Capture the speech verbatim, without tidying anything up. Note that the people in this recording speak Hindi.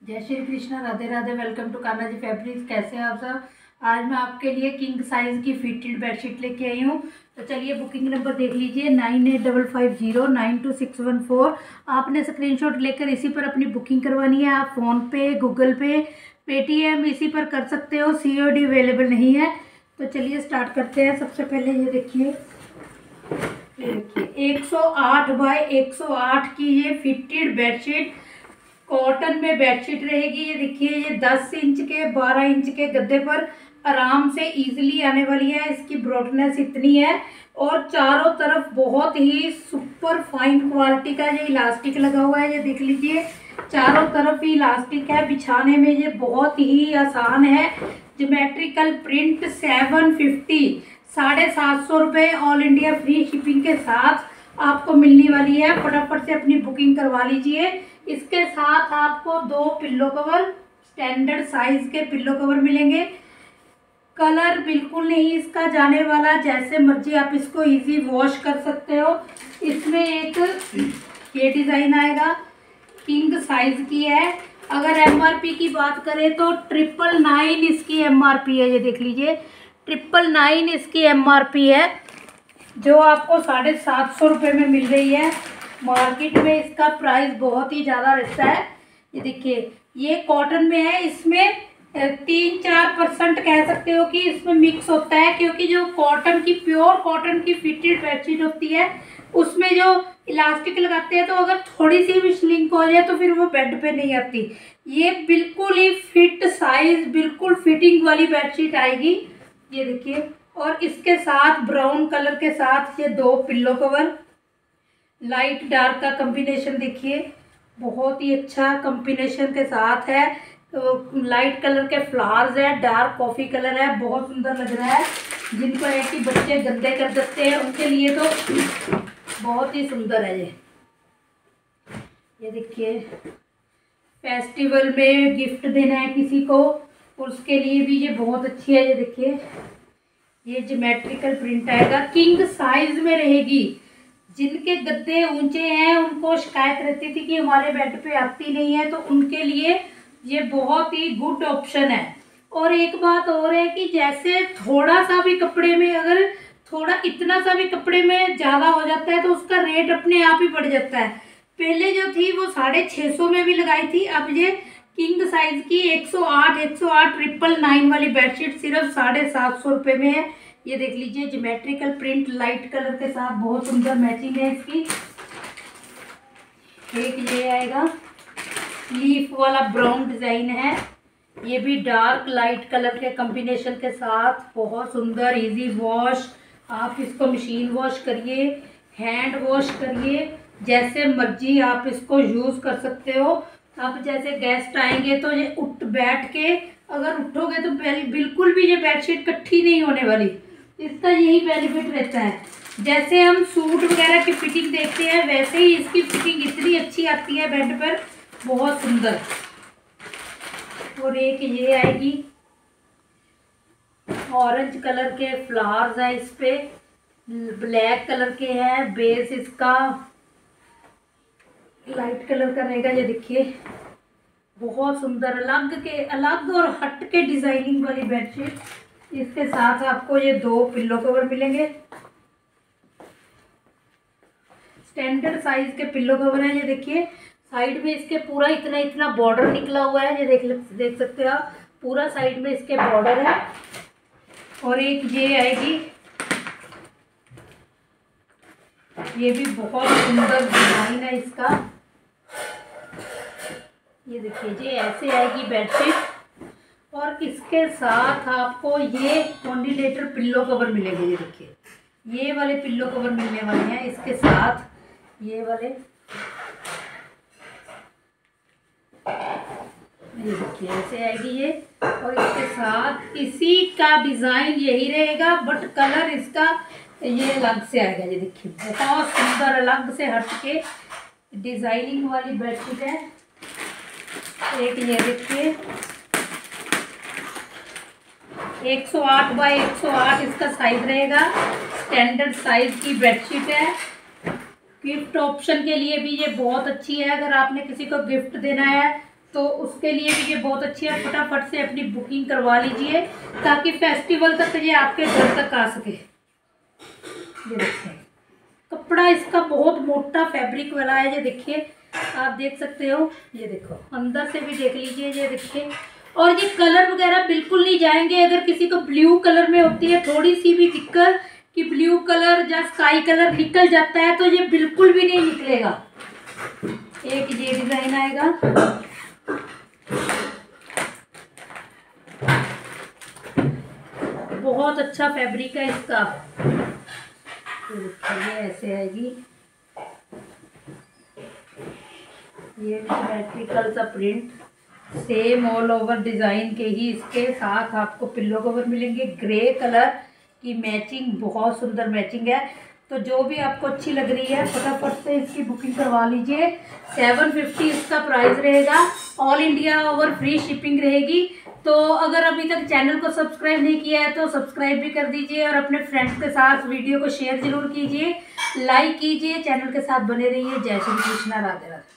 जय Shri Krishna, Radhe Radhe. Welcome to Kanha ji fabrics. कैसे हैं आप सब। आज मैं आपके लिए किंग साइज की फिटेड बेडशीट लेके आई हूँ। तो चलिए बुकिंग नंबर देख लीजिए, nine eight double five zero nine two six one four. आपने स्क्रीनशॉट लेकर इसी पर अपनी बुकिंग करवानी है। आप फ़ोन पे, गूगल पे, पेटीएम इसी पर कर सकते हो। सीओडी अवेलेबल नहीं है। तो चलिए स्टार्ट करते हैं। सबसे पहले ये देखिए, देखिए एक सौ आठ बाय एक सौ आठ की ये फिटेड बेडशीट कॉटन में बेडशीट रहेगी। ये देखिए, ये दस इंच के बारह इंच के गद्दे पर आराम से इजीली आने वाली है। इसकी ब्रॉडनेस इतनी है और चारों तरफ बहुत ही सुपर फाइन क्वालिटी का ये इलास्टिक लगा हुआ है। ये देख लीजिए, चारों तरफ ही इलास्टिक है। बिछाने में ये बहुत ही आसान है। ज्योमेट्रिकल प्रिंट सेवन फिफ्टी साढ़े सात सौ रुपये ऑल इंडिया फ्री शिपिंग के साथ आपको मिलने वाली है। फटाफट से अपनी बुकिंग करवा लीजिए। इसके साथ आपको दो पिल्लो कवर, स्टैंडर्ड साइज के पिल्लो कवर मिलेंगे। कलर बिल्कुल नहीं इसका जाने वाला, जैसे मर्जी आप इसको इजी वॉश कर सकते हो। इसमें एक ये डिज़ाइन आएगा, किंग साइज की है। अगर एमआरपी की बात करें तो ट्रिपल नाइन इसकी एमआरपी है। ये देख लीजिए, ट्रिपल नाइन इसकी एमआरपी है, जो आपको साढ़े सात सौ रुपये में मिल रही है। मार्केट में इसका प्राइस बहुत ही ज़्यादा रहता है। ये देखिए, ये कॉटन में है। इसमें तीन चार परसेंट कह सकते हो कि इसमें मिक्स होता है, क्योंकि जो कॉटन की प्योर कॉटन की फिटेड बेडशीट होती है उसमें जो इलास्टिक लगाते हैं तो अगर थोड़ी सी भी श्रिंक हो जाए तो फिर वो बेड पे नहीं आती। ये बिल्कुल ही फिट साइज, बिल्कुल फिटिंग वाली बेडशीट आएगी। ये देखिए, और इसके साथ ब्राउन कलर के साथ ये दो पिल्लो कवर, लाइट डार्क का कॉम्बिनेशन देखिए, बहुत ही अच्छा कॉम्बिनेशन के साथ है। तो लाइट कलर के फ्लावर्स है, डार्क कॉफ़ी कलर है, बहुत सुंदर लग रहा है। जिनको है कि बच्चे गंदे कर देते हैं उनके लिए तो बहुत ही सुंदर है ये। ये देखिए, फेस्टिवल में गिफ्ट देना है किसी को, उसके लिए भी ये बहुत अच्छी है। ये देखिए, ये ज्योमेट्रिकल प्रिंट आएगा, किंग साइज में रहेगी। जिनके गद्दे ऊंचे हैं उनको शिकायत रहती थी कि हमारे बेड पे आती नहीं है, तो उनके लिए ये बहुत ही गुड ऑप्शन है। और एक बात और है कि जैसे थोड़ा सा भी कपड़े में, अगर थोड़ा इतना सा भी कपड़े में ज़्यादा हो जाता है तो उसका रेट अपने आप ही बढ़ जाता है। पहले जो थी वो साढ़े छः सौ में भी लगाई थी, अब ये किंग साइज की एक सौ आठ एक सौ आठ ट्रिपल नाइन वाली बेडशीट सिर्फ साढ़े सात सौ रुपये में है। ये देख लीजिए, ज्योमेट्रिकल प्रिंट लाइट कलर के साथ बहुत सुंदर मैचिंग है इसकी। एक ये आएगा, लीफ वाला ब्राउन डिजाइन है। ये भी डार्क लाइट कलर के कॉम्बिनेशन के साथ बहुत सुंदर, इजी वॉश। आप इसको मशीन वॉश करिए, हैंड वॉश करिए, जैसे मर्जी आप इसको यूज़ कर सकते हो। अब जैसे गेस्ट आएंगे तो ये उठ बैठ के अगर उठोगे तो बिल्कुल भी ये बेडशीट इकट्ठी नहीं होने वाली। इसका यही बेनिफिट रहता है। जैसे हम सूट वगैरह की फिटिंग देखते हैं वैसे ही इसकी फिटिंग इतनी अच्छी आती है बेड पर, बहुत सुंदर। और एक ये आएगी, ऑरेंज कलर के फ्लावर्स हैं इस पे, ब्लैक कलर के हैं। बेस इसका लाइट कलर का रहेगा। ये देखिए, बहुत सुंदर अलग के अलग और हट के डिजाइनिंग वाली बेडशीट। इसके साथ आपको ये दो पिल्लो कवर मिलेंगे, स्टैंडर्ड साइज के पिल्लो कवर हैं। ये देखिए, साइड में इसके पूरा इतना इतना बॉर्डर निकला हुआ है। ये देख देख सकते हो आप, पूरा साइड में इसके बॉर्डर है। और एक ये आएगी, ये भी बहुत सुंदर डिजाइन है इसका। ये देखिए, ये ऐसे आएगी बेडशीट और इसके साथ आपको ये कॉन्डिनेटर पिल्लो कवर मिलेंगे। ये देखिए, ये वाले पिल्लो कवर मिलने वाले हैं इसके साथ। ये वाले, ये देखिए ऐसे आएगी ये, और इसके साथ इसी का डिज़ाइन यही रहेगा, बट कलर इसका ये अलग से आएगा। ये देखिए, बहुत सुंदर अलग से हट के डिज़ाइनिंग वाली बेडशीट है। एक ये देखिए, एक सौ आठ बाई एक सौ आठ इसका साइज रहेगा, स्टैंडर्ड साइज की बेडशीट है। गिफ्ट ऑप्शन के लिए भी ये बहुत अच्छी है। अगर आपने किसी को गिफ्ट देना है तो उसके लिए भी ये बहुत अच्छी है। फटाफट से अपनी बुकिंग करवा लीजिए ताकि फेस्टिवल तक ये आपके घर तक आ सके। ये देखिए कपड़ा इसका बहुत मोटा फैब्रिक वाला है। ये देखिए आप देख सकते हो, ये देखो अंदर से भी देख लीजिए, ये देखिए। और ये कलर वगैरह बिल्कुल नहीं जाएंगे। अगर किसी को ब्लू कलर में होती है थोड़ी सी भी दिक्कत कि ब्लू कलर या स्काई कलर निकल जाता है, तो ये बिल्कुल भी नहीं निकलेगा। एक ये डिजाइन आएगा, बहुत अच्छा फैब्रिक है इसका। तो ये ऐसे आएगी, ये सिमेट्रिकल सा print, same all over design के ही इसके साथ आपको पिल्लो कवर मिलेंगे। ग्रे कलर की मैचिंग, बहुत सुंदर मैचिंग है। तो जो भी आपको अच्छी लग रही है फटाफट से इसकी बुकिंग करवा लीजिए। सेवन फिफ्टी इसका प्राइस रहेगा, all India over free shipping रहेगी। तो अगर अभी तक चैनल को सब्सक्राइब नहीं किया है तो सब्सक्राइब भी कर दीजिए और अपने फ्रेंड्स के साथ वीडियो को शेयर जरूर कीजिए, लाइक कीजिए, चैनल के साथ बने रहिए। जय श्री कृष्णा, राधे राधे।